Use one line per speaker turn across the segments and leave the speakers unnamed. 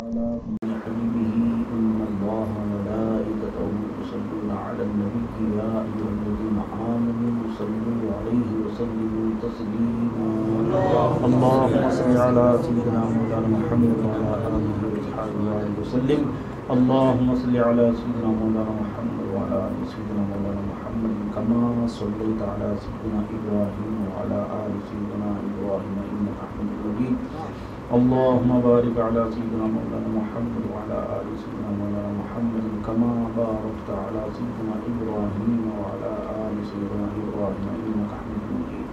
تعالى في حبيبه إن الله وملائكته يصلون على النبي يا أيها الذين آمنوا صلوا عليه وسلموا تسليما اللهم صل على سيدنا مولانا محمد وعلى آله وصحبه وسلم اللهم صل على سيدنا مولانا محمد وعلى آل سيدنا مولانا محمد كما صليت على سيدنا إبراهيم وعلى آل سيدنا إبراهيم إنك حميد مجيد اللهم بارك على سيدنا مولانا محمد وعلى آل سيدنا مولانا محمد كما باركت على سيدنا إبراهيم وعلى آل سيدنا إبراهيم إنك حميد مجيد.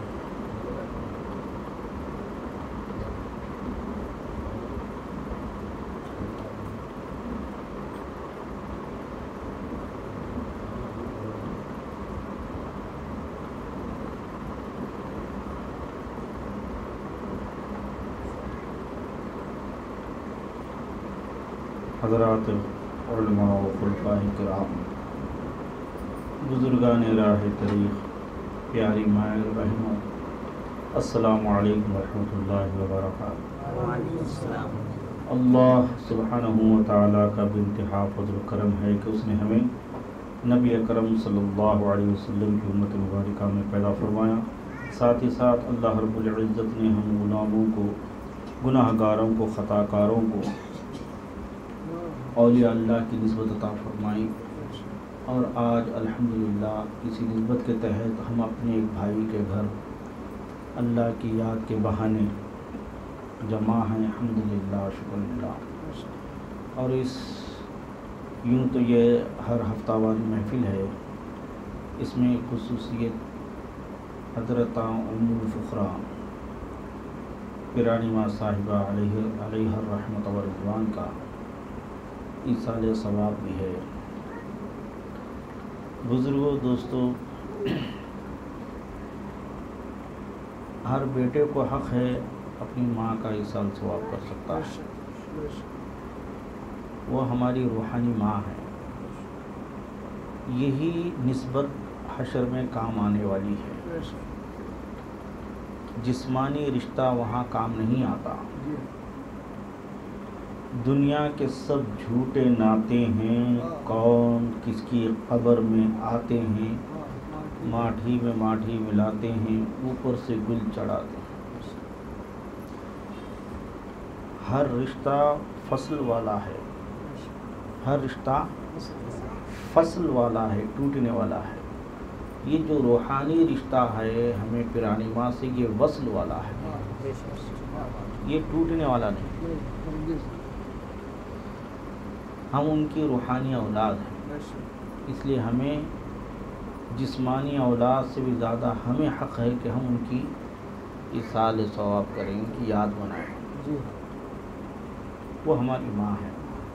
حضرات علماء و خلفاء کرام، بزرگان راہ طریق، پیاری مائع رحمہ، السلام علیکم ورحمۃ اللہ وبرکاتہ۔ اللہ سبحانہ و تعالیٰ کا بانتہا فضل و کرم ہے کہ اس نے ہمیں نبی اکرم صلی اللہ علیہ وسلم کی امت مبارکہ میں پیدا فرمایا، ساتھ ہی ساتھ اللہ رب العزت نے ہم غلاموں کو، گناہ گاروں کو، خطا کاروں کو اولیاء اللہ کی نسبت عطا فرمائی، اور آج الحمدللہ اسی نسبت کے تحت ہم اپنے ایک بھائی کے گھر اللہ کی یاد کے بہانے جمع ہیں، الحمدللہ، شکر اللہ۔ اور اس یوں تو یہ ہر ہفتہ واری محفل ہے، اس میں خصوصیت حضرت ام الفقراء پیرانی ماں صاحبہ علیہ الرحمۃ والرضوان کا ایصال ثواب بھی ہے۔ بزرگوں، دوستو، ہر بیٹے کو حق ہے اپنی ماں کا ایصال ثواب کر سکتا ہے، وہ ہماری روحانی ماں ہے، یہی نسبت حشر میں کام آنے والی ہے، جسمانی رشتہ وہاں کام نہیں آتا۔ دنیا کے سب جھوٹے ناطے ہیں، کون کس کی قبر میں آتے ہیں، ماٹھی میں ماٹھی ملاتے ہیں، اوپر سے گل چڑھاتے ہیں۔ ہر رشتہ فصل والا ہے، ہر رشتہ فصل والا ہے، ٹوٹنے والا ہے۔ یہ جو روحانی رشتہ ہے ہمیں پیرانی ماں سے، یہ وصل والا ہے، یہ ٹوٹنے والا نہیں۔ ہم ان کی روحانی اولاد ہیں، اس لیے ہمیں جسمانی اولاد سے بھی زیادہ ہمیں حق ہے کہ ہم ان کی ایصال ثواب کریں، ان کی یاد منائیں۔ وہ ہماری ماں ہے۔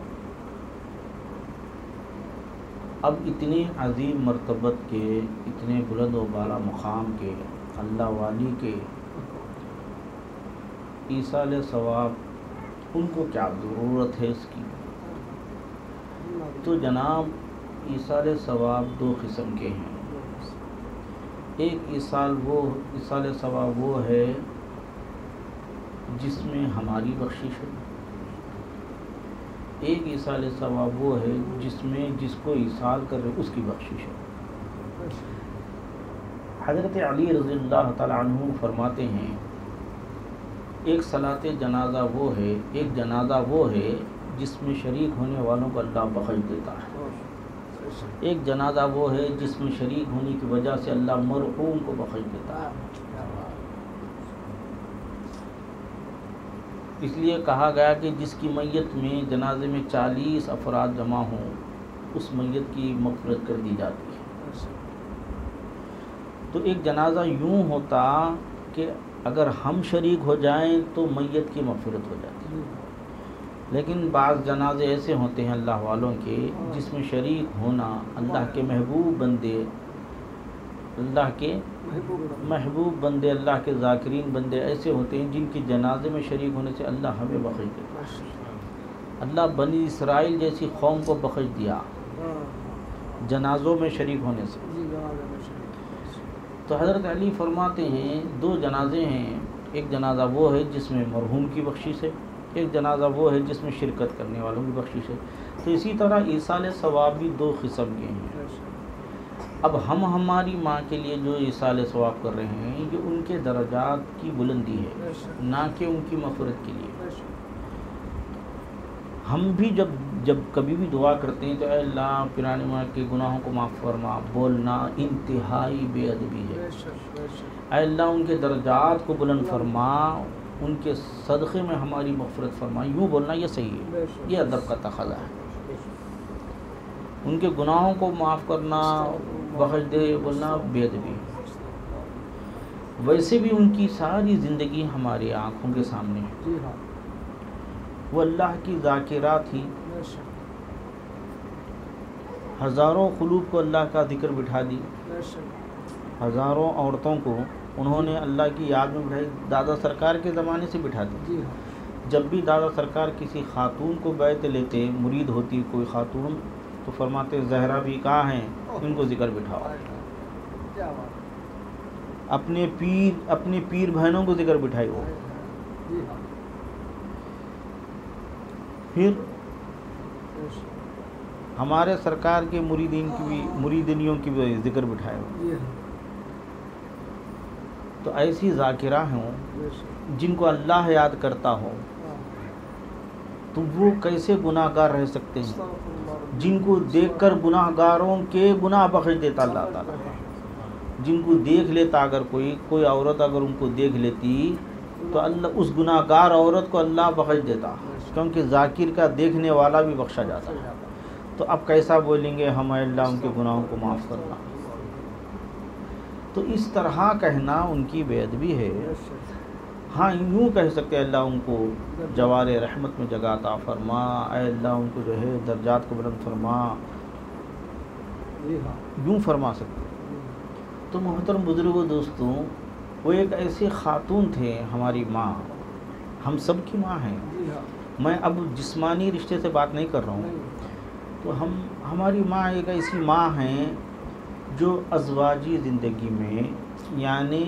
اب اتنے عظیم مرتبت کے، اتنے بلند و بالا مقام کے اللہ والی کے ایصال ثواب، ان کو کیا ضرورت ہے اس کی؟ تو جناب، ایصال ثواب دو قسم کے ہیں۔ ایک ایصال ثواب وہ ہے جس میں ہماری بخشش ہے، ایک ایصال ثواب وہ ہے جس میں جس کو ایصال کر رہے اس کی بخشش ہے۔ حضرت علی رضی اللہ تعالی عنہ فرماتے ہیں، ایک صلاۃ جنازہ وہ ہے، ایک جنازہ وہ ہے جس میں شریک ہونے والوں کو اللہ بخش دیتا ہے، ایک جنازہ وہ ہے جس میں شریک ہونے کی وجہ سے اللہ مرحوم کو بخش دیتا ہے۔ اس لیے کہا گیا کہ جس کی میت میں جنازے میں 40 افراد جمع ہوں، اس میت کی مغفرت کر دی جاتی ہے۔ تو ایک جنازہ یوں ہوتا کہ اگر ہم شریک ہو جائیں تو میت کی مغفرت ہو جاتی ہے، لیکن بعض جنازے ایسے ہوتے ہیں اللہ والوں کے جس میں شریک ہونا اللہ کے محبوب بندے، اللہ کے محبوب بندے، اللہ کے ذاکرین بندے ایسے ہوتے ہیں جن کی جنازے میں شریک ہونے سے اللہ ہمیں بخش دیتا ہے۔ اللہ بنی اسرائیل جیسی قوم کو بخش دیا جنازوں میں شریک ہونے سے۔ تو حضرت علی فرماتے ہیں دو جنازے ہیں، ایک جنازہ وہ ہے جس میں مرحوم کی بخشش ہے، ایک جنازہ وہ ہے جس میں شرکت کرنے والوں کی بخشش ہے. تو اسی طرح ایصال ثواب بھی دو قسم کے ہیں. اب ہم ہماری ماں کے لیے جو ایصال ثواب کر رہے ہیں یہ ان کے درجات کی بلندی ہے، نہ کہ ان کی مغفرت کے لیے. ہم بھی جب کبھی بھی دعا کرتے ہیں تو اے اللہ پیرانی ماں کے گناہوں کو معاف فرما، بولنا انتہائی بے ادبی ہے. اے اللہ ان کے درجات کو بلند فرما، ان کے صدقے میں ہماری مغفرت فرما، یوں بولنا یہ صحیح ہے، یہ ادب کا تقاضا ہے. ان کے گناہوں کو معاف کرنا، بخش دے بولنا بے ادبی ہے. ویسے بھی ان کی ساری زندگی ہماری آنکھوں کے سامنے ہے. وہ اللہ کی ذاکرہ تھی، ہزاروں قلوب کو اللہ کا ذکر بٹھا دی، ہزاروں عورتوں کو انہوں نے اللہ کی یاد میں بٹھائی. دادا سرکار کے زمانے سے بٹھا دی. جب بھی دادا سرکار کسی خاتون کو بیعت لیتے، مرید ہوتی کوئی خاتون، تو فرماتے زہرا بھی کہاں ہیں، ان کو ذکر بٹھاؤ. اپنے پیر بہنوں کو ذکر بٹھائی. وہ پھر ہمارے سرکار کے مریدنیوں کی بھی ذکر بٹھائے. تو ایسی ذاکرہ ہوں جن کو اللہ یاد کرتا ہو تو وہ کیسے گناہ گار رہ سکتے ہیں، جن کو دیکھ کر گناہ گاروں کے گناہ بخش دیتا اللہ تعالیٰ. جن کو دیکھ لیتا، اگر کوئی عورت اگر ان کو دیکھ لیتی تو اللہ اس گناہ گار عورت کو اللہ بخش دیتا، کیونکہ ذاکر کا دیکھنے والا بھی بخشا جاتا ہے. تو اب کیسا بولیں گے ہم اے اللہ ان کے گناہوں کو معاف کرنا. تو اس طرح کہنا ان کی بے ادبی ہے. ہاں یوں کہہ سکتے اللہ ان کو جوار رحمت میں جگہ عطا فرما، اے اللہ ان کو جو ہے درجات کو بلند فرما، یوں فرما سکتے. تو محترم بزرگوں دوستوں، وہ ایک ایسے خاتون تھے، ہماری ماں، ہم سب کی ماں ہیں. میں اب جسمانی رشتے سے بات نہیں کر رہا ہوں. تو ہماری ماں ایک ایسی ماں ہیں جو ازواجی زندگی میں، یعنی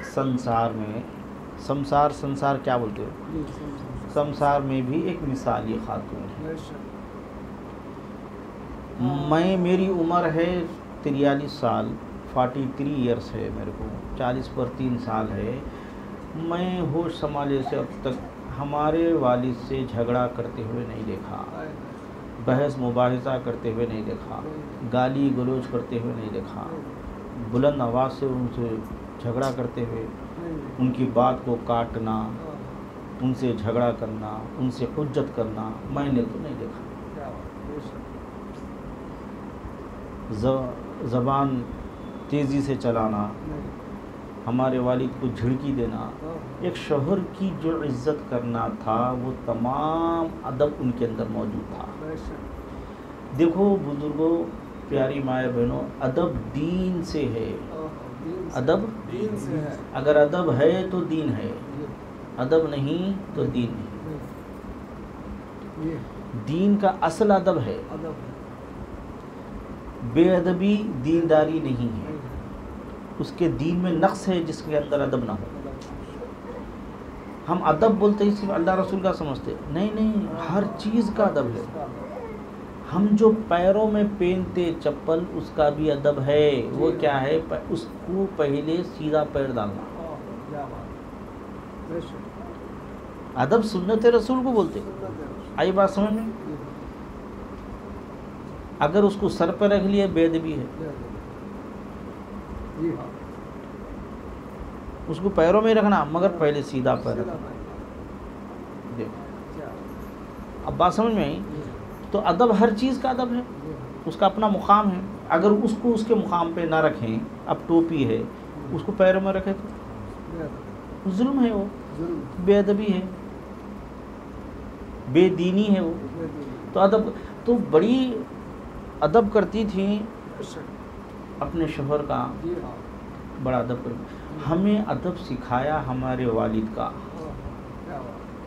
سمسار کیا بولتے ہو، سمسار میں بھی ایک مثالی خاتون ہے. میری عمر ہے 43 سال، 43 ایئرس ہے میرے کو، 40 پر 3 سال ہے. میں ہوش سنبھالے سے اب تک ہمارے والد سے جھگڑا کرتے ہوئے نہیں دیکھا، بحث مباحثہ کرتے ہوئے نہیں دیکھا، گالی گلوچ کرتے ہوئے نہیں دیکھا، بلند آواز سے ان سے جھگڑا کرتے ہوئے، ان کی بات کو کاٹنا، ان سے جھگڑا کرنا، ان سے حجت کرنا میں نے تو نہیں دیکھا. زبان تیزی سے چلانا، ہمارے والد کو جھڑکی دینا، ایک شوہر کی جو عزت کرنا تھا وہ تمام ادب ان کے اندر موجود تھا. دیکھو بزرگوں، پیاری مائیں بہنوں، ادب دین سے ہے. ادب دین سے ہے. اگر ادب ہے تو دین ہے، ادب نہیں تو دین نہیں. دین کا اصل ادب ہے. بے ادبی دینداری نہیں ہے. اس کے دین میں نقص ہے جس کے اندر ادب نہ ہو. ہم ادب بولتے ہی صرف اللہ رسول کا سمجھتے، نہیں، ہر چیز کا ادب ہے. ہم جو پیروں میں پہنتے چپل، اس کا بھی ادب ہے. وہ کیا ہے؟ اس کو پہلے سیدھا پیر ڈالنا. ادب سنت رسول کو بولتے. آئی بات سمجھ میں؟ اگر اس کو سر پہ رکھ لیا بے ادبی ہے. اس کو پیروں میں رکھنا مگر پہلے سیدھا پیر رکھنا. دیکھو اب بات سمجھ میں آئی؟ تو ادب ہر چیز کا ادب ہے، اس کا اپنا مقام ہے. اگر اس کو اس کے مقام پہ نہ رکھیں، اب ٹوپی ہے اس کو پیروں میں رکھے تو ظلم ہے، وہ بے ادبی ہے، بے دینی ہے وہ. تو ادب تو بڑی ادب کرتی تھیں اپنے شوہر کا، بڑا ادب کرتی. ہمیں ادب سکھایا ہمارے والد کا.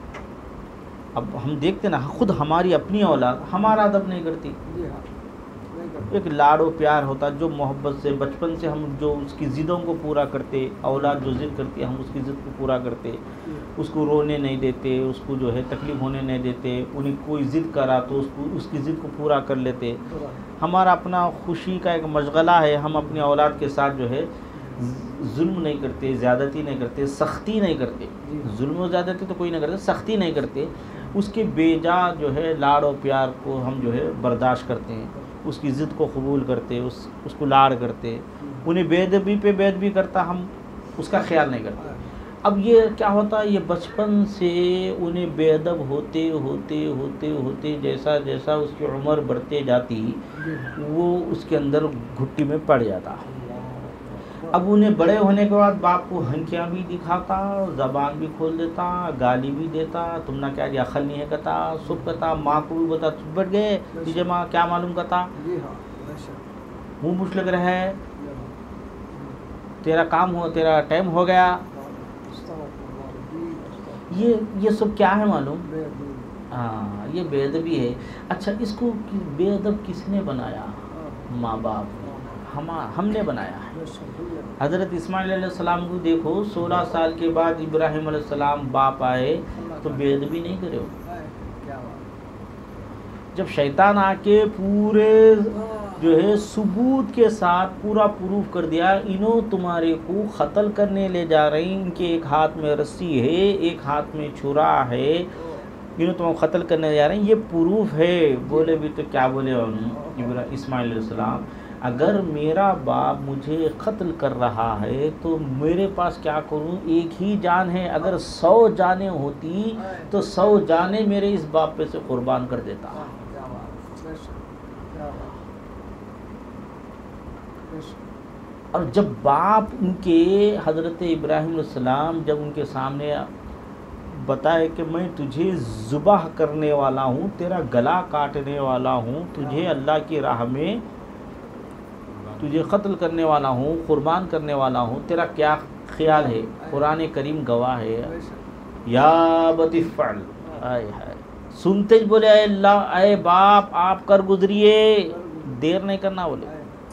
اب ہم دیکھتے نا خود ہماری اپنی اولاد ہمارا ادب نہیں کرتی. ایک لاڑ و پیار ہوتا جو محبت سے بچپن سے ہم جو اس کی ضدوں کو پورا کرتے، اولاد جو ضد کرتی ہے ہم اس کی ضد کو پورا کرتے، اس کو رونے نہیں دیتے، اس کو جو ہے تکلیف ہونے نہیں دیتے، انہیں کوئی ضد کرا تو اس کی ضد کو پورا کر لیتے۔ ہمارا اپنا خوشی کا ایک مشغلہ ہے، ہم اپنی اولاد کے ساتھ جو ہے ظلم نہیں کرتے، زیادتی نہیں کرتے، سختی نہیں کرتے۔ ظلم و زیادتی تو کوئی نہیں کرتے، سختی نہیں کرتے، اس کے بے جا جو ہے لاڑ و پیار کو ہم جو ہے برداشت کرتے ہیں، اس کی ضد کو قبول کرتے، اس کو لاڑ کرتے، انہیں بے ادبی پہ بے ادبی کرتا ہم اس کا خیال نہیں کرتے۔ اب یہ کیا ہوتا ہے، یہ بچپن سے انہیں بے ادب ہوتے ہوتے ہوتے ہوتے جیسا جیسا اس کی عمر بڑھتے جاتی وہ اس کے اندر گھٹی میں پڑ جاتا۔ اب انہیں بڑے ہونے کے بعد باپ کو ہنکیاں بھی دکھاتا، زبان بھی کھول دیتا، گالی بھی دیتا، تم نہ کیا جی عقل نہیں ہے کہتا، سب کہتا، ماں کو بھی بتا چپ بیٹھ گئے تجھے ماں کیا معلوم کہتا، منہ مچھ لگ رہا ہے، تیرا کام ہو، تیرا ٹائم ہو گیا۔ یہ سب کیا ہے معلوم؟ ہاں یہ بے ادبی ہے۔ اچھا اس کو بے ادب کس نے بنایا؟ ماں باپ نے، ہم نے بنایا ہے۔ حضرت اسماعیل علیہ السلام کو دیکھو، 16 سال کے بعد ابراہیم علیہ السلام باپ آئے تو بے ادبی نہیں کرے ہو۔ جب شیطان آ کے پورے جو ہے ثبوت کے ساتھ پورا پروف کر دیا، انہوں تمہارے کو قتل کرنے لے جا رہے ہیں، ان کے ایک ہاتھ میں رسی ہے، ایک ہاتھ میں چھرا ہے، انہوں تمہیں قتل کرنے جا رہے ہیں، یہ پروف ہے۔ بولے بھی تو کیا بولے اسماعیل علیہ السلام، اگر میرا باپ مجھے قتل کر رہا ہے تو میرے پاس کیا کروں، ایک ہی جان ہے، اگر 100 جانیں ہوتی تو 100 جانیں میرے اس باپ پہ سے قربان کر دیتا۔ اور جب باپ ان کے حضرت ابراہیم علیہ السلام جب ان کے سامنے بتائے کہ میں تجھے ذبح کرنے والا ہوں، تیرا گلا کاٹنے والا ہوں، تجھے اللہ کی راہ میں تجھے قتل کرنے والا ہوں، قربان کرنے والا ہوں، تیرا کیا خیال ہے؟ قرآن کریم گواہ ہے، یا بتی فعل، سنتے بولے اے اللہ، اے باپ آپ کر گزریے، دیر نہیں کرنا بولے،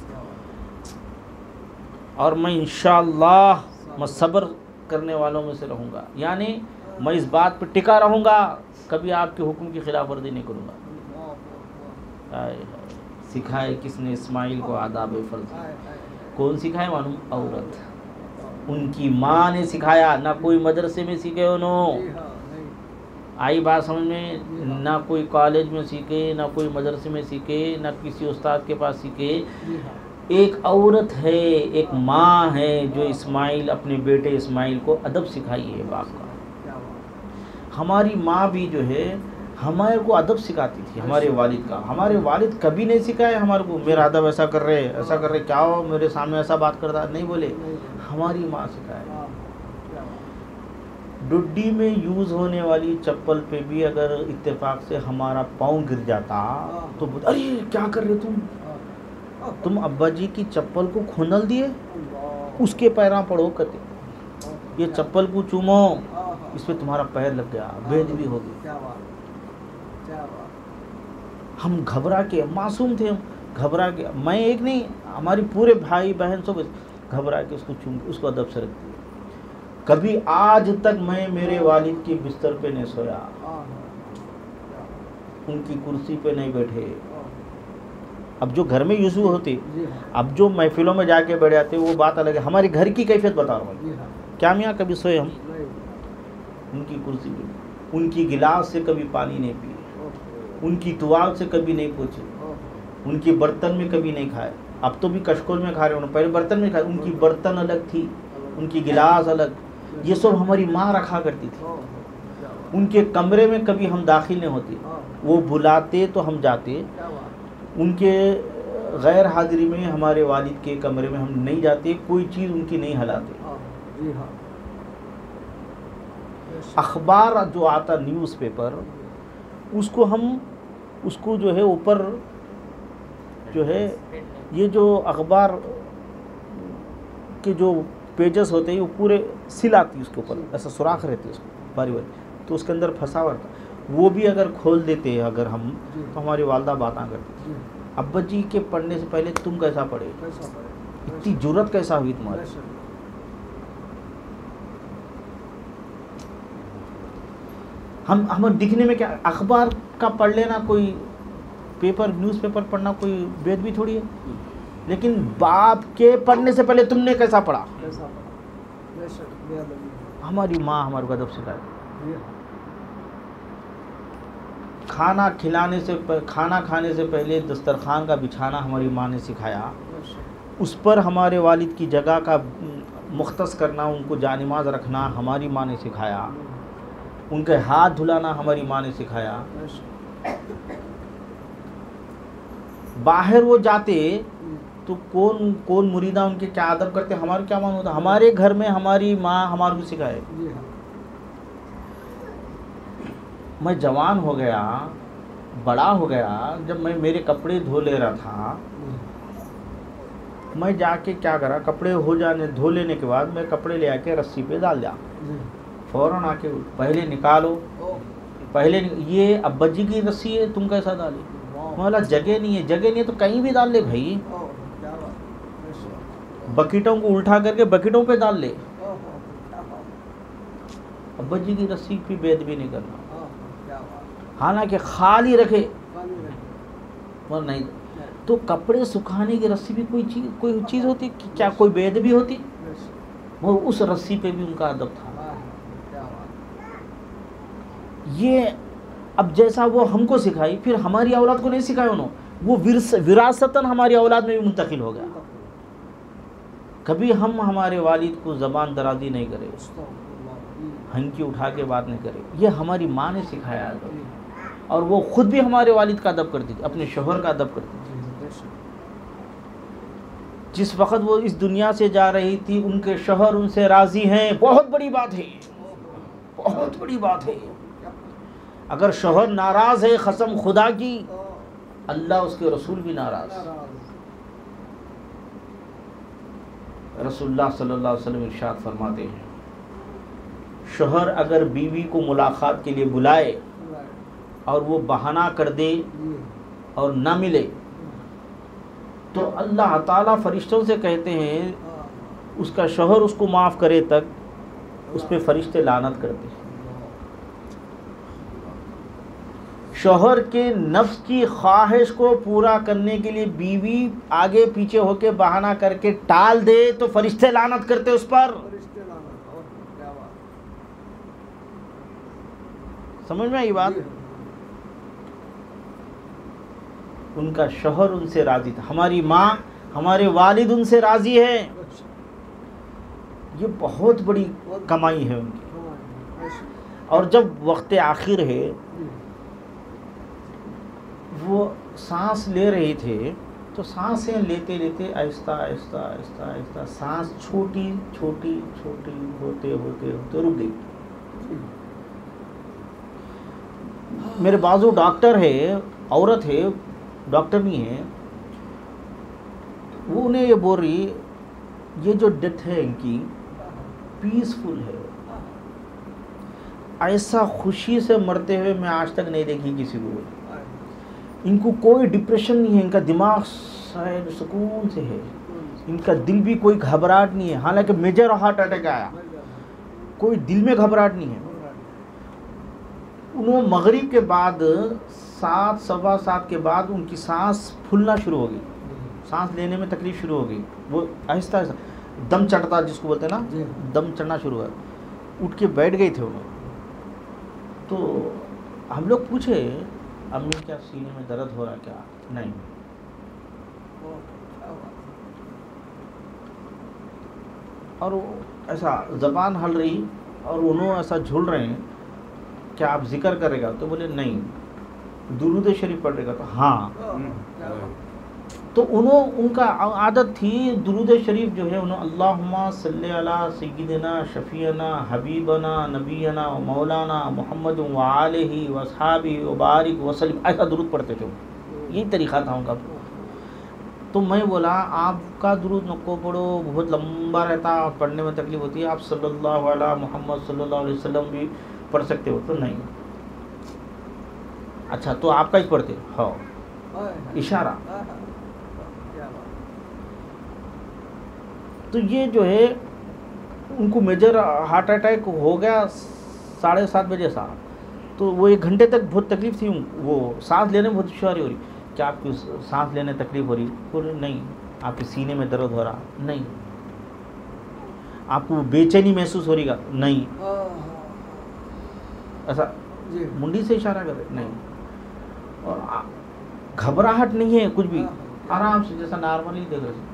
اور میں انشاءاللہ میں صبر کرنے والوں میں سے رہوں گا، یعنی میں اس بات پہ ٹکا رہوں گا، کبھی آپ کے حکم کی خلاف ورزی نہیں کروں گا۔ سکھائے کس نے اسماعیل کو آداب فرض؟ کون سکھائے معلوم؟ عورت، ان کی ماں نے سکھایا، نہ کوئی مدرسے میں سیکھے انہوں، آئی بات سمجھ میں، نہ کوئی کالج میں سیکھے، نہ کوئی مدرسے میں سیکھے، نہ کسی استاد کے پاس سیکھے، ایک عورت ہے، ایک ماں ہے جو اسماعیل اپنے بیٹے اسماعیل کو ادب سکھائی ہے باپ کا۔ ہماری ماں بھی جو ہے ہمارے کو ادب سکھاتی تھی، ہمارے والد کا، ہمارے والد کبھی نہیں سکھائے ہمارے کو میرا ادب ایسا کر رہے ایسا کر رہے، کیا ہو میرے سامنے ایسا بات کرتا نہیں بولے، ہماری ماں سکھائے۔ ڈڈی میں یوز ہونے والی چپل پہ بھی اگر اتفاق سے ہمارا پاؤں گر جاتا تو ارے کیا کر رہے تم ابا جی کی چپل کو کھنل دیے، اس کے پیراں پڑو کتے، یہ چپل کو چومو، اس پہ تمہارا پیر لگ گیا، بے ادبی ہو گئی۔ ہم گھبرا کے، معصوم تھے ہم، گھبرا کے، میں ایک نہیں، ہماری پورے بھائی بہن سب گھبرا کے اس کو چوم کے اس کو ادب سے رکھ دیا۔ کبھی آج تک میں میرے والد کے بستر پہ نہیں سویا، ان کی کرسی پہ نہیں بیٹھے۔ اب جو گھر میں یوزو ہوتے، اب جو محفلوں میں جا کے بیٹھ جاتے وہ بات الگ ہے، ہماری گھر کی کیفیت بتا رہا ہوں، کیا میاں کبھی سوئے ہم ان کی کرسی پہ، ان کی گلاس سے کبھی پانی نہیں پیے، ان کی توال سے کبھی نہیں پوچھے، ان کی برتن میں کبھی نہیں کھائے، اب تو بھی کشکول میں کھا رہے ہیں، پہلے برتن میں کھائے، ان کی برتن الگ تھی، ان کی گلاس الگ، یہ سب ہماری ماں رکھا کرتی تھی۔ ان کے کمرے میں کبھی ہم داخل نہیں ہوتے، وہ بلاتے تو ہم جاتے، ان کے غیر حاضری میں ہمارے والد کے کمرے میں ہم نہیں جاتے، کوئی چیز ان کی نہیں ہلاتے۔ اخبار جو آتا نیوز پیپر، اس کو ہم اس کو جو ہے اوپر جو ہے یہ جو اخبار کے جو پیجز ہوتے ہیں وہ پورے سل آتی اس کے اوپر، ایسا سوراخ رہتے اس کو باری باری، تو اس کے اندر پھنسا ہوا تھا، وہ بھی اگر کھول دیتے اگر ہم تو ہماری والدہ باتاں کرتی تھی، ابا جی کے پڑھنے سے پہلے تم کیسا پڑھے؟ اتنی جرت کیسا ہوئی تمہاری؟ ہم دکھنے میں کیا اخبار کا پڑھ لینا، کوئی پیپر نیوز پیپر پڑھنا کوئی بید بھی تھوڑی ہے، لیکن باپ کے پڑھنے سے پہلے تم نے کیسا پڑھا؟ ہماری ماں ہمارے کو ادب سکھائے. کھانا کھانے سے پہلے دسترخوان کا بچھانا ہماری ماں نے سکھایا. اس پر ہمارے والد کی جگہ کا مختص کرنا، ان کو جانماز رکھنا ہماری ماں نے سکھایا. ان کے ہاتھ دھلانا ہماری ماں نے سکھایا. باہر وہ جاتے تو کون مریدہ ان کے کیا ادب کرتے، ہمارا کیا مان ہوتا؟ ہمارے گھر میں ہماری ماں ہمارے کو سکھائے. میں جوان ہو گیا، بڑا ہو گیا، جب میں میرے کپڑے دھو لے رہا تھا، میں جا کے کیا کرا، کپڑے دھو لینے کے بعد میں کپڑے لے آ کے رسی پہ ڈال دیا. فوراً آ کے پہلے نکالو، یہ ابا جی کی رسی ہے، تم کیسا ڈالے؟ مولا جگہ نہیں ہے تو کہیں بھی ڈال لے بھائی. بکیٹوں کو الٹا کر کے بکیٹوں پہ ڈال لے. ابا جی کی رسی پہ بید بھی نہیں کرنا، حالانکہ خالی رکھے اور نہیں. تو کپڑے سکھانے کی رسی بھی کوئی چیز ہوتی، کیا کوئی بید بھی ہوتی؟ وہ اس رسی پہ بھی ان کا ادب تھا. یہ اب جیسا وہ ہم کو سکھائی، پھر ہماری اولاد کو نہیں سکھایا انہوں، وہ وراثتاً ہماری اولاد میں بھی منتقل ہو گیا. کبھی ہم ہمارے والد کو زبان درازی نہیں کرے، ہنکی اٹھا کے بات نہیں کرے. یہ ہماری ماں نے سکھایا ادب، اور وہ خود بھی ہمارے والد کا ادب کرتی تھی، اپنے شوہر کا ادب کرتی تھی. جس وقت وہ اس دنیا سے جا رہی تھی، ان کے شوہر ان سے راضی ہیں. بہت بڑی بات ہے، بہت بڑی بات ہے. اگر شوہر ناراض ہے، قسم خدا کی، اللہ اس کے رسول بھی ناراض. رسول اللہ صلی اللہ علیہ وسلم ارشاد فرماتے ہیں، شوہر اگر بیوی کو ملاقات کے لیے بلائے اور وہ بہانہ کر دے اور نہ ملے، تو اللہ تعالیٰ فرشتوں سے کہتے ہیں اس کا شوہر اس کو معاف کرے تک اس پہ فرشتے لعنت کرتے ہیں. شوہر کے نفس کی خواہش کو پورا کرنے کے لیے بیوی آگے پیچھے ہو کے بہانہ کر کے ٹال دے تو فرشتے لعنت کرتے اس پر. سمجھ میں آئی بات؟ ان کا شوہر ان سے راضی تھا، ہماری ماں ہمارے والد ان سے راضی ہے. یہ بہت بڑی کمائی ہے ان کی. اور جب وقت آخر ہے، وہ سانس لے رہے تھے تو سانسیں لیتے لیتے آہستہ آہستہ آہستہ آہستہ سانس چھوٹی چھوٹی چھوٹی ہوتے ہوتے ہوتے رک گئی. میرے بازو ڈاکٹر ہے، عورت ہے، ڈاکٹر نہیں ہے، وہ انہیں یہ بول رہی یہ جو ڈیتھ ہے ان کی پیسفل ہے، ایسا خوشی سے مرتے ہوئے میں آج تک نہیں دیکھی کسی کو. ان کو کوئی ڈپریشن نہیں ہے، ان کا دماغ سکون سے ہے، ان کا دل بھی کوئی گھبراہٹ نہیں ہے. حالانکہ میجر ہارٹ اٹیک آیا، کوئی دل میں گھبراہٹ نہیں ہے. انہوں مغرب کے بعد 7 سوا 7 کے بعد ان کی سانس پھولنا شروع ہو گئی، سانس لینے میں تکلیف شروع ہو گئی. وہ آہستہ آہستہ دم چڑھتا جس کو بولتے ہیں نا، دم چڑھنا شروع ہوا. اٹھ کے بیٹھ گئی تھے انہوں. تو ہم لوگ پوچھے امی کیا سینے میں درد ہو رہا کیا؟ نہیں. اور ایسا زبان ہل رہی اور انہوں ایسا جھول رہے ہیں، کیا آپ ذکر کرے گا؟ تو بولے نہیں. درود شریف پڑھے گا؟ تو ہاں. تو ان کا عادت تھی درود شریف جو ہے انہوں اللہم صلی علی سیدنا شفیعنا حبیبنا نبینا و مولانا محمد و آلہ و اصحابہ و بارک وسلم، ایسا درود پڑھتے تھے. یہی طریقہ تھا ان کا. تو میں بولا آپ کا درود نکو پڑھو، بہت لمبا رہتا، پڑھنے میں تکلیف ہوتی ہے، آپ صلی اللہ علیہ محمد صلی اللہ علیہ وسلم بھی پڑھ سکتے ہو. تو نہیں. اچھا تو آپ کا ہی پڑھتے؟ ہاں. اشارہ. تو یہ جو ہے ان کو میجر ہارٹ اٹیک ہو گیا 7:30 بجے صاحب. تو وہ 1 گھنٹے تک بہت تکلیف تھی, وہ سانس لینے میں بہت دشواری ہو رہی. کیا آپ کی سانس لینے تکلیف ہو رہی؟ بولے نہیں. آپ کے سینے میں درد ہو رہا؟ نہیں. آپ کو بے چینی محسوس ہو رہی گا؟ نہیں. ایسا منڈی سے اشارہ کر رہے نہیں. اور گھبراہٹ نہیں ہے کچھ بھی, آرام سے جیسا نارملی دیکھ رہے.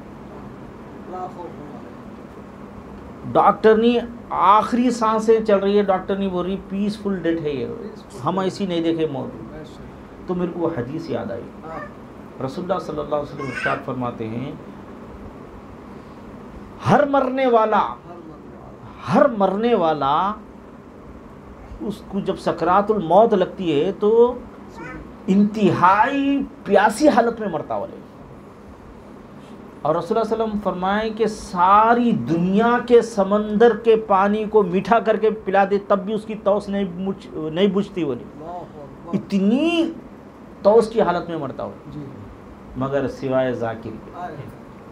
ڈاکٹر نے آخری سانسیں چل رہی ہے, ڈاکٹر نے بول رہی پیسفل ڈیتھ ہے یہ, ہم ایسی نہیں دیکھے موت. تو میرے کو وہ حدیث یاد آئی. رسول اللہ صلی اللہ علیہ وسلم ارشاد فرماتے ہیں ہر مرنے والا اس کو جب سکرات الموت لگتی ہے تو انتہائی پیاسی حالت میں مرتا ہوا. اور رسول اللہ صلی اللہ علیہ وسلم فرمائیں کہ ساری دنیا کے سمندر کے پانی کو میٹھا کر کے پلا دے تب بھی اس کی توس نہیں بجھتی بولی. اتنی توس کی حالت میں مرتا ہو, مگر سوائے ذاکر کے,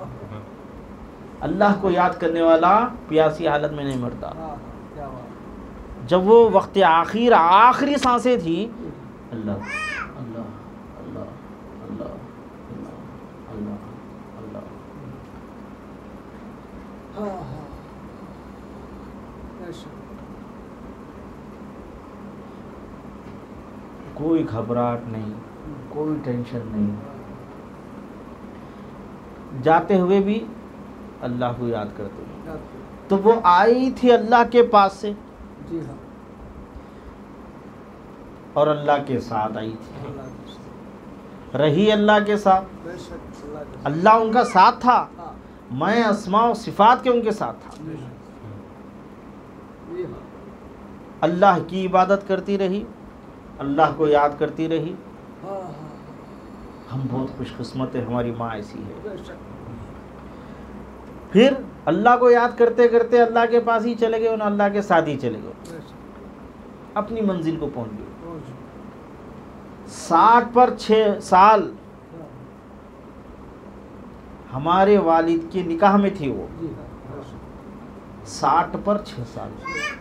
اللہ کو یاد کرنے والا پیاسی حالت میں نہیں مرتا. جب وہ وقت آخری سانسیں تھی, اللہ اللہ اللہ اللہ اللہ اللہ کوئی گھبراہٹ نہیں, کوئی ٹینشن نہیں. جاتے ہوئے بھی اللہ کو یاد کرتے ہیں. تو وہ آئی تھی اللہ کے پاس سے اور اللہ کے ساتھ آئی تھی, رہی اللہ کے ساتھ. اللہ ان کا ساتھ تھا, میں اسماء و صفات کے ان کے ساتھ تھا. اللہ کی عبادت کرتی رہی, اللہ کو یاد کرتی رہی. ہم بہت خوش قسمت ہیں, ہماری ماں ایسی ہے. پھر اللہ کو یاد کرتے کرتے اللہ کے پاس ہی چلے گئے, اور اللہ کے ساتھ ہی چلے گئے, اپنی منزل کو پہنچ گئے. 60 پر 6 سال ہمارے والد کے نکاح میں تھی وہ. 60 پر 6 سال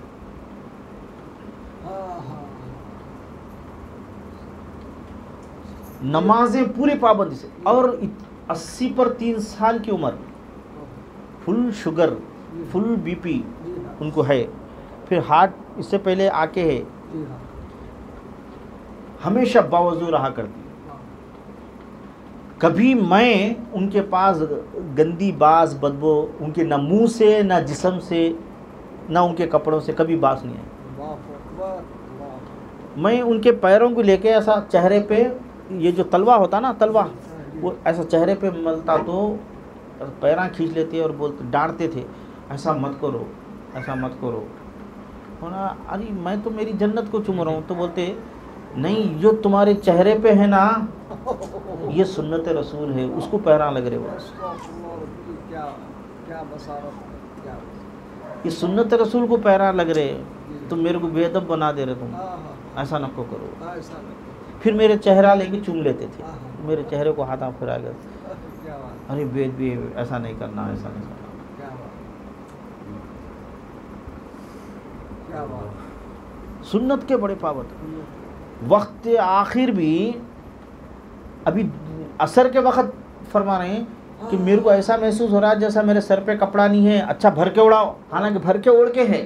نمازیں پورے پابندی سے, اور 80 پر 3 سال کی عمر, فل شوگر, فل بی پی ان کو ہے. پھر ہارٹ اس سے پہلے آ کے ہے. ہمیشہ باوضو رہا کرتی. کبھی میں ان کے پاس گندی باز بدبو ان کے نہ منہ سے نہ جسم سے نہ ان کے کپڑوں سے کبھی باز نہیں ہے. میں ان کے پیروں کو لے کے ایسا چہرے پہ, یہ جو تلوا ہوتا نا تلوا, وہ ایسا چہرے پہ ملتا تو پیراں کھینچ لیتے اور بولتے, ڈانٹتے تھے ایسا مت کرو, ایسا مت کرو. ہونا ارے میں تو میری جنت کو چوم رہا ہوں. تو بولتے نہیں, جو تمہارے چہرے پہ ہے نا یہ سنت رسول ہے, اس کو پیراں لگ رہے ہو. یہ سنت رسول کو پیراں لگ رہے, تم میرے کو بے ادب بنا دے رہے, تم ایسا نہ کرو. پھر میرے چہرہ لے کے چوم لیتے تھے, میرے چہرے کو ہاتھ پھیرا کر, ارے بیت بھی ایسا نہیں کرنا, ایسا نہیں کرنا. سنت کے بڑے پابند. وقت آخر بھی ابھی عصر کے وقت فرما رہے ہیں کہ میرے کو ایسا محسوس ہو رہا ہے جیسا میرے سر پہ کپڑا نہیں ہے, اچھا بھر کے اڑاؤ. حالانکہ بھر کے اوڑھ کے ہے,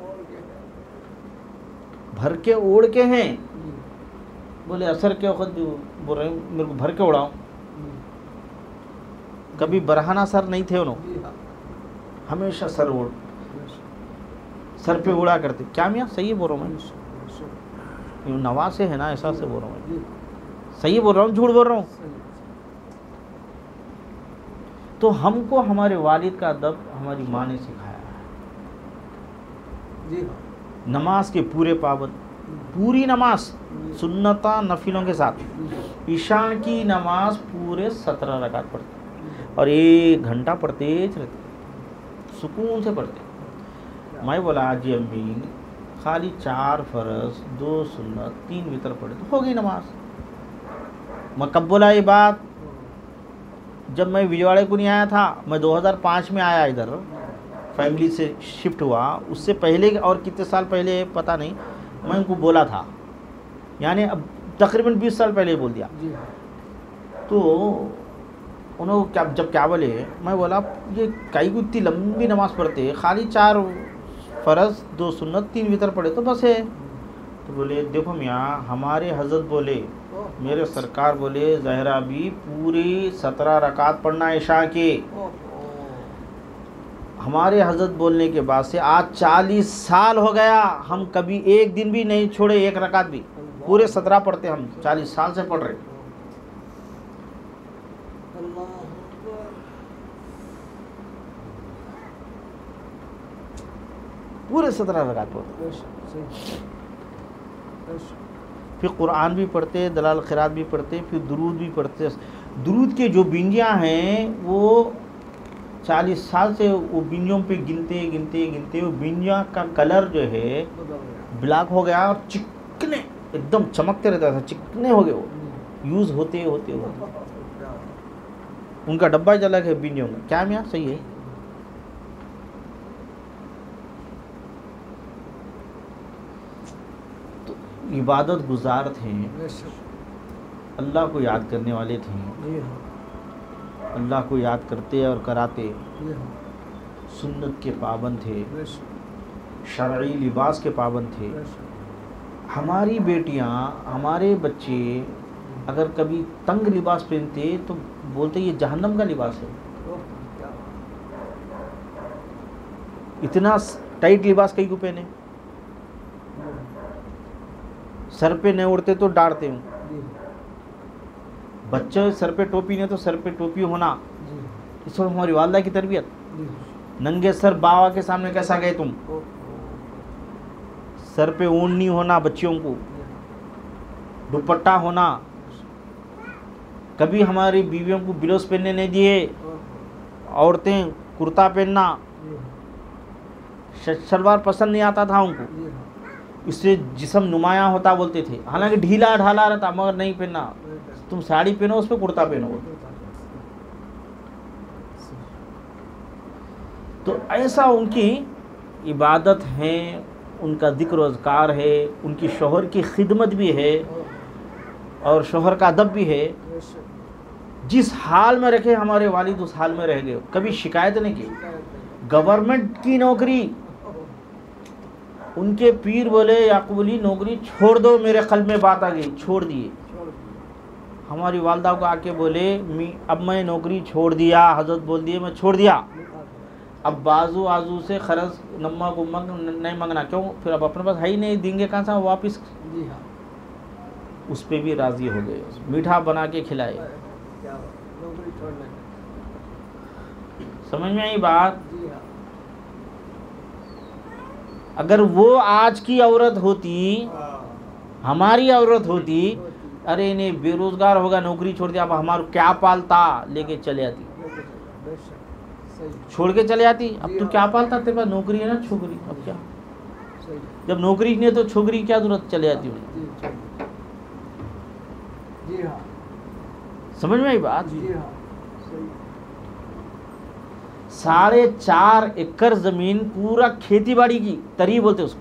بھر کے اوڑھ کے ہیں. بولے عصر کے وقت جو بول رہے ہیں میرے کو بھر کے اڑاؤ. کبھی برہنہ سر نہیں تھے انہوں, ہمیشہ سر پہ اڑا کرتے. کیا میاں صحیح بول رہا ہوں میں؟ نواز سے ہے نا, ایسا سے بول رہا ہوں, صحیح بول رہا ہوں جھوٹ بول رہا ہوں؟ تو ہم کو ہمارے والد کا ادب ہماری ماں نے سکھایا ہے. نماز کے پورے پابند, پوری نماز سنتاں نفلوں کے ساتھ. عشاء کی نماز پورے 17 رکعت پڑھتے اور 1 گھنٹہ پڑھتے رہتے, سکون سے پڑھتے. میں بولا جی امی خالی 4 فرض 2 سنت 3 وتر پڑھے تو ہو گئی نماز. میں کب بولا یہ بات؟ جب میں وجواڑے کو نہیں آیا تھا، میں 2005 میں آیا ادھر، فیملی سے شفٹ ہوا، اس سے پہلے اور کتنے سال پہلے پتہ نہیں، میں ان کو بولا تھا، یعنی اب تقریباً 20 سال پہلے بول دیا. تو انہوں جب کیا بولے، میں بولا یہ کئی کو اتنی لمبی نماز پڑھتے، خالی 4 فرض 2 سنت 3 وتر پڑھے تو بس ہے. تو بولے دیکھو میاں، ہمارے حضرت بولے، میرے سرکار بولے زہرا بھی پوری 17 رکعت پڑھنا عشاء کے. ہمارے حضرت بولنے کے بعد سے آج 40 سال ہو گیا، ہم کبھی ایک دن بھی نہیں چھوڑے 1 رکعت بھی، پورے 17 پڑھتے، ہم 40 سال سے پڑھ رہے. پورے 17 رکعت پڑھتے، پھر قرآن بھی پڑھتے، دلال خیرات بھی پڑھتے، پھر درود بھی پڑھتے. درود کے جو بینجیاں ہیں وہ 40 سال سے وہ بینجوں پہ گنتے وہ بینجیاں کا کلر جو ہے بلیک ہو گیا اور چکنے ایک دم چمکتے رہتا تھا، چکنے ہو گئے، وہ یوز ہوتے ان کا ڈبہ الگ ہے بینجوں کا. کیا میاں صحیح ہے؟ عبادت گزار تھے، اللہ کو یاد کرنے والے تھے، اللہ کو یاد کرتے اور کراتے، سنت کے پابند تھے، شرعی لباس کے پابند تھے. ہماری بیٹیاں، ہمارے بچے اگر کبھی تنگ لباس پہنتے تو بولتے یہ جہنم کا لباس ہے. اتنا ٹائٹ لباس کئی کو پہنے، سر پہ نہیں اڑتے تو ڈانٹتے ہوں. بچے سر پہ ٹوپی نہیں تو سر پہ ٹوپی ہونا، اس وقت ہماری والدہ کی تربیت. ننگے سر باوا کے سامنے کیسا گئے تم؟ سر پہ اونی ہونا، بچیوں کو دوپٹہ ہونا. کبھی ہماری بیویوں کو بلوز پہننے نہیں دیے، عورتیں کرتا پہننا، شلوار پسند نہیں آتا تھا ان کو، اس سے جسم نمایاں ہوتا بولتے تھے، حالانکہ ڈھیلا ڈھالا رہتا، مگر نہیں پہننا. تم ساڑی پہنو، اس پہ کرتا پہنو. تو ایسا ان کی عبادت ہے، ان کا ذکر و اذکار ہے، ان کی شوہر کی خدمت بھی ہے اور شوہر کا ادب بھی ہے. جس حال میں رکھے ہمارے والد اس حال میں رہ گئے، کبھی شکایت نہیں کی. گورنمنٹ کی نوکری، ان کے پیر بولے یعقوب علی نوکری چھوڑ دو، میرے قلب میں بات آ گئی، چھوڑ دیے. ہماری والدہ کو آ کے بولے اب میں نوکری چھوڑ دیا، حضرت بول دیے میں چھوڑ دیا، اب بازو آزو سے خرچ نمک ومک نہیں مانگنا. کیوں؟ پھر اب اپنے پاس ہے ہی نہیں، دیں گے کہاں سے واپس. اس پہ بھی راضی ہو گئے، میٹھا بنا کے کھلائے. سمجھ میں آئی بات؟ اگر وہ آج کی عورت ہوتی، ہماری عورت ہوتی، ارے نہیں بے روزگار ہوگا، نوکری چھوڑ دیا، اب ہمارا کیا پالتا، لے کے چلے آتی، چھوڑ کے چلے آتی. اب تو کیا پالتا، تیرے پاس نوکری ہے نا، چھوکری، اب کیا؟ جب نوکری نہیں ہے تو چھوکری کیا ضرورت، چلے آتی ہوں. سمجھ میں آئی بات؟ 4.5 ایکڑ زمین پورا کھیتی باڑی کی، تری بولتے اس کو.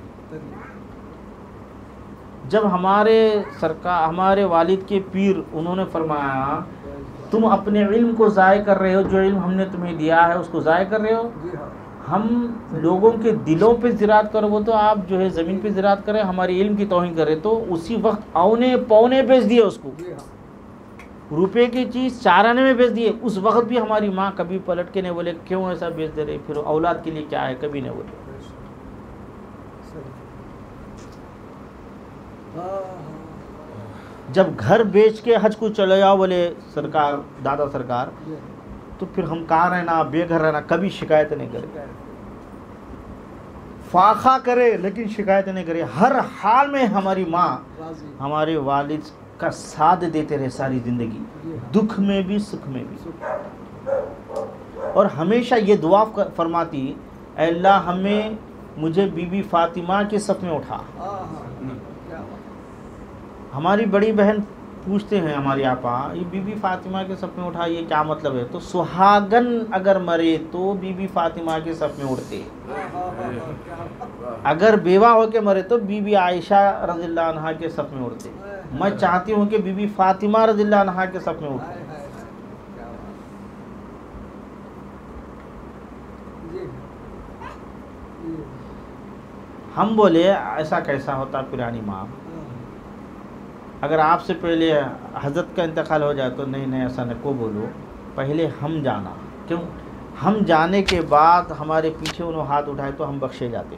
جب ہمارے والد کے پیر انہوں نے فرمایا تم اپنے علم کو ضائع کر رہے ہو، جو علم ہم نے تمہیں دیا ہے اس کو ضائع کر رہے ہو. ہم لوگوں کے دلوں پہ زراعت کرو، وہ تو آپ جو ہے زمین پہ زراعت کریں، ہماری علم کی توہین کرے. تو اسی وقت اونے پونے بیچ دیے اس کو، روپے کی چیز 4 آنے میں بیچ دیے. اس وقت بھی ہماری ماں کبھی پلٹ کے نہیں بولے کیوں ایسا بیچ دے رہے، پھر اولاد کے لیے کیا ہے، کبھی نہیں بولے. جب گھر بیچ کے حج کو چلے جاؤ بولے سرکار، دادا سرکار، تو پھر ہم کہاں رہنا، بے گھر رہنا، کبھی شکایت نہیں کرے. فاقہ کرے لیکن شکایت نہیں کرے. ہر حال میں ہماری ماں ہمارے والد کا ساتھ دیتے رہے ساری زندگی، دکھ میں بھی سکھ میں بھی. اور ہمیشہ یہ دعا فرماتی، اے اللہ مجھے بی بی فاطمہ کے صف میں اٹھا. ہماری بڑی بہن
پوچھتے ہیں ہماری آپا یہ بی بی فاطمہ کے صف میں اٹھا یہ کیا مطلب ہے؟ تو سہاگن اگر مرے تو بی بی فاطمہ کے صف میں اٹھتے، اگر بیوہ ہو کے مرے تو بی بی عائشہ رضی اللہ عنہا کے صف میں اٹھتے۔ میں چاہتی ہوں کہ بی بی فاطمہ رضی اللہ عنہا کے صف میں اٹھوں۔ ہم بولے ایسا کیسا ہوتا پیرانی ماں، اگر آپ سے پہلے حضرت کا انتقال ہو جائے تو نہیں ایسا نہ کو بولو، پہلے ہم جانا، کیوں؟ ہم جانے کے بعد ہمارے پیچھے انہوں ہاتھ اٹھائے تو ہم بخشے جاتے،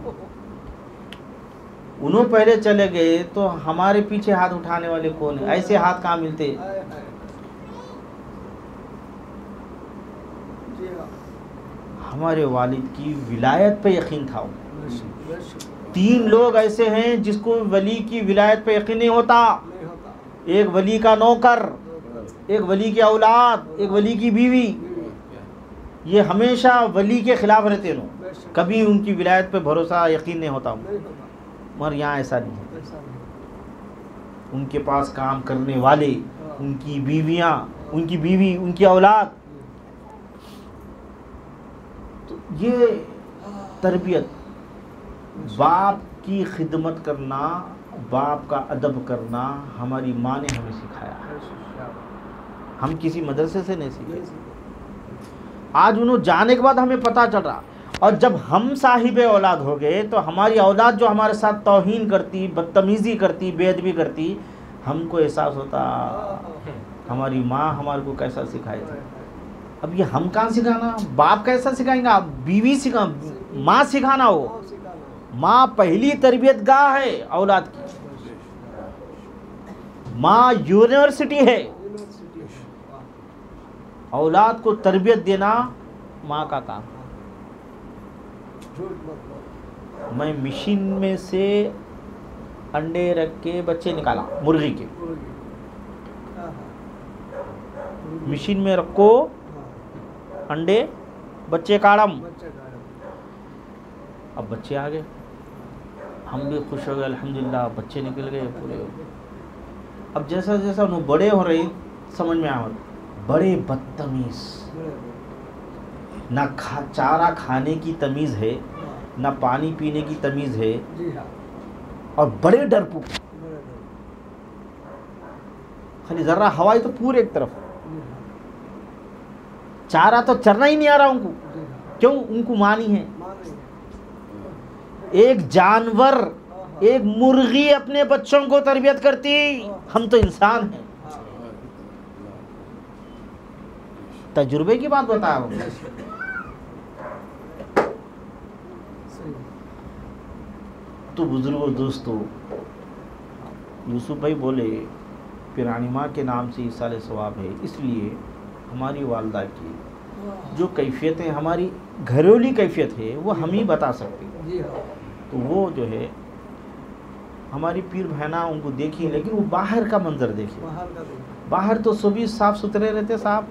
انہوں پہلے چلے گئے تو ہمارے پیچھے ہاتھ اٹھانے والے کون ہیں؟ ایسے ہاتھ کہاں ملتے؟ ہمارے والد کی ولایت پہ یقین تھا۔ 3 لوگ ایسے ہیں جس کو ولی کی ولایت پہ یقین نہیں ہوتا، ایک ولی کا نوکر، ایک ولی کی اولاد، ایک ولی کی بیوی، یہ ہمیشہ ولی کے خلاف رہتے ہیں، کبھی ان کی ولایت پہ بھروسہ یقین نہیں ہوتا، مگر یہاں ایسا نہیں ہے۔ ان کے پاس کام کرنے والے، ان کی بیویاں، ان کی بیوی، ان کی اولاد، تو یہ تربیت، باپ کی خدمت کرنا، باپ کا ادب کرنا ہماری ماں نے ہمیں سکھایا، ہم کسی مدرسے سے نہیں سیکھے۔ آج انہوں جانے کے بعد ہمیں پتہ چل رہا، اور جب ہم صاحب اولاد ہو گئے تو ہماری اولاد جو ہمارے ساتھ توہین کرتی، بدتمیزی کرتی، بے ادبی کرتی، ہم کو احساس ہوتا ہماری ماں ہمارے کو کیسا سکھائے تھی۔ اب یہ ہم کہاں سکھانا، باپ کیسا سکھائیں گا، بیوی سکھا، ماں سکھانا ہو۔ ماں پہلی تربیت گاہ ہے اولاد کی، ماں یونیورسٹی ہے، اولاد کو تربیت دینا ماں کا کام۔ میں مشین میں سے انڈے رکھ کے بچے نکالا مرغی کے، مشین میں رکھو انڈے بچے کاڑم، اب بچے آ گئے، ہم بھی خوش ہو گئے، الحمدللہ بچے نکل گئے پورے ہو گئے۔ اب جیسا جیسا انہوں بڑے ہو رہے سمجھ میں آ، بڑے بدتمیز، نہ چارہ کھانے کی تمیز ہے، نہ پانی پینے کی تمیز ہے، اور بڑے ڈرپوک، خالی ذرہ ہوائی تو پورے ایک طرف، چارہ تو چرنا ہی نہیں آ رہا ان کو، کیوں؟ ان کو مانی ہے۔ ایک جانور، ایک مرغی اپنے بچوں کو تربیت کرتی، ہم تو انسان ہیں۔ تجربے کی بات بتا رہا ہوں۔ تو بزرگوں دوستو، یوسف بھائی بولے پیرانی ماں کے نام سے ایصال ثواب ہے، اس لیے ہماری والدہ کی جو کیفیت ہے، ہماری گھریلو کیفیت ہے، وہ ہم ہی بتا سکتے ہیں۔ تو وہ جو ہے ہماری پیر بہنا ان کو دیکھی، لیکن وہ باہر کا منظر دیکھیں، باہر تو سب ہی صاف ستھرے رہتے، صاحب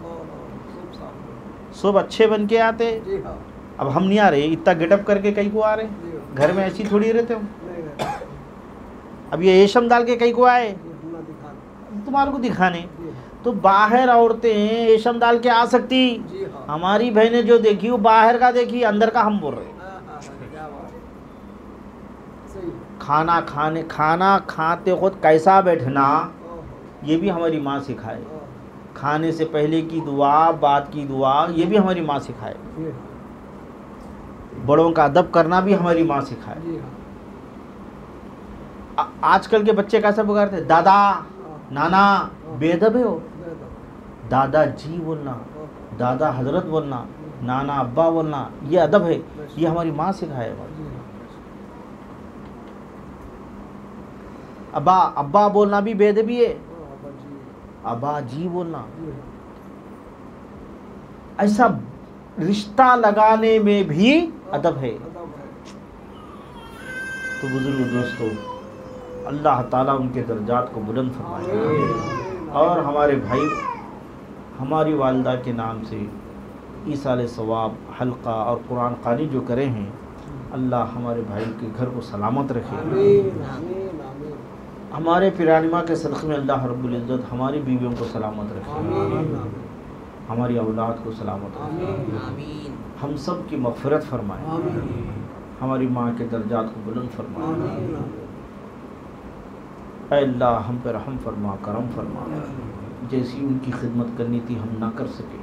سب اچھے بن کے آتے۔ اب ہم نہیں آ رہے اتنا گیٹ اپ کر کے کہیں کو آ رہے، گھر میں ایسی تھوڑی رہتے ہم۔ اب یہ ایشم ڈال کے کہیں کو آئے تمہارے کو دکھانے، تو باہر عورتیں ایشم ڈال کے آ سکتی، ہماری بہنیں جو دیکھی وہ باہر کا دیکھی، اندر کا ہم بول رہے۔ کھانا کھاتے خود کیسا بیٹھنا، یہ بھی ہماری ماں سکھائے۔ کھانے سے پہلے کی دعا، بعد کی دعا، یہ بھی ہماری ماں سکھائے۔ بڑوں کا ادب کرنا بھی ہماری ماں سکھائے۔ آج کل کے بچے کیسا پکارتے ہیں، دادا نانا، بے ادب ہے ہو۔ دادا جی بولنا، دادا حضرت بولنا، نانا ابا بولنا، یہ ادب ہے، یہ ہماری ماں سکھائے۔ ابا بولنا بھی بے ادبی ہے، ابا جی بولنا۔ ایسا رشتہ لگانے میں بھی ادب ہے۔ تو بزرگ دوستو، اللہ تعالیٰ ان کے درجات کو بلند فرمائے، اور ہمارے بھائی ہماری والدہ کے نام سے ایصال ثواب حلقہ اور قرآن خوانی جو کرے ہیں، اللہ ہمارے بھائی کے گھر کو سلامت رکھے، ہمارے پیرانے ماں کے صدقے میں اللہ رب العزت ہماری بیویوں کو سلامت رکھے، ہماری اولاد کو سلامت رکھے، ہم سب کی مغفرت فرمائے، ہماری ماں کے درجات کو بلند فرمائے۔ اے اللہ ہم پہ رحم فرما، کرم فرما، جیسی ان کی خدمت کرنی تھی ہم نہ کر سکے،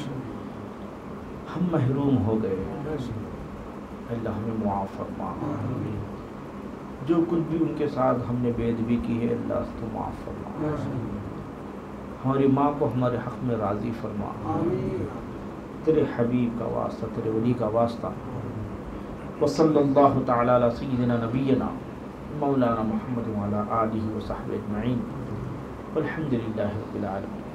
ہم محروم ہو گئے، اے اللہ ہمیں معاف فرما، جو کچھ بھی ان کے ساتھ ہم نے بے ادبی کی ہے اللہ اس کو معاف فرما، ہماری ماں کو ہمارے حق میں راضی فرما، تیرے حبیب کا واسطہ، تیرے ولی کا واسطہ۔ وصلی اللہ تعالی علی سیدنا نبینا مولانا محمد وعلی آلہ وصحبہ اجمعین والحمد للہ رب العالمین۔